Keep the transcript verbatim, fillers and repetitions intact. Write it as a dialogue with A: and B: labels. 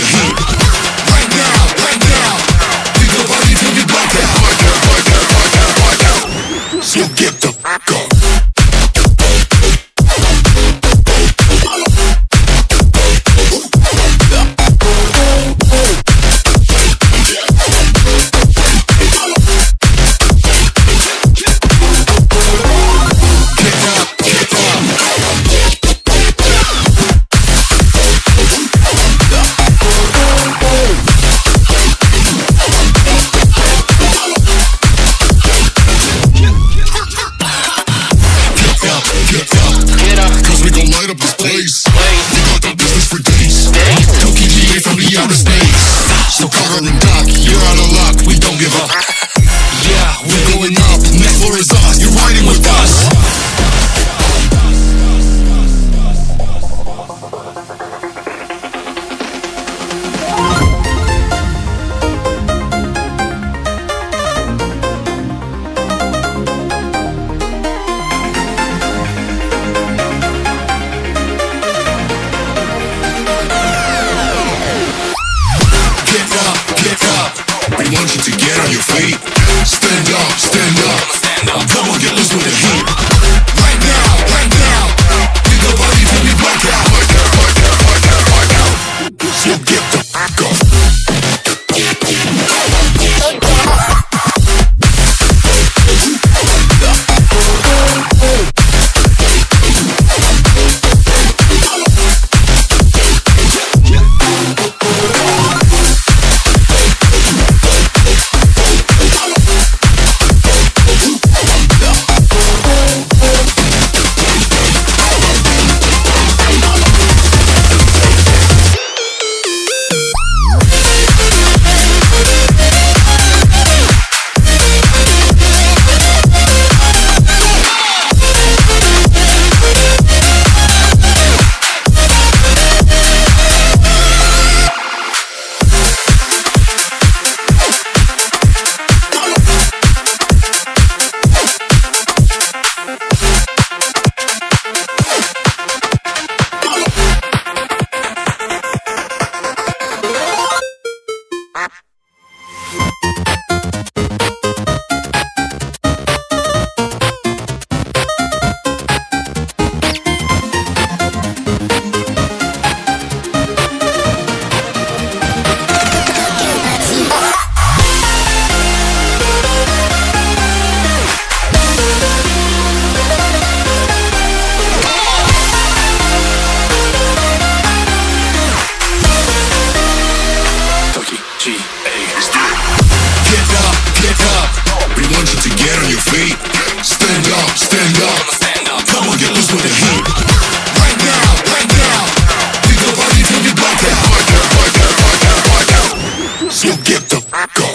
A: heat. Right now, right now, we go party till we black out. Black out, black out, black out, black out. So get the fuck up.
B: Outer space, so cover and duck. You're out of luck, we don't give up. Yeah, we're going up. Next floor is us. You're riding with us. We want you to get on your feet. Stand up, stand up, stand up. Come on, get loose with the heat. Right now, right now, we go party till we black out. Black out, black out, black out, black out. So get the fuck up. Stand up, stand up, stand up. Come on, get loose with the heat. Right now, right now, we go party till we black out. Black out, black out, black out, black out. So get the fuck up.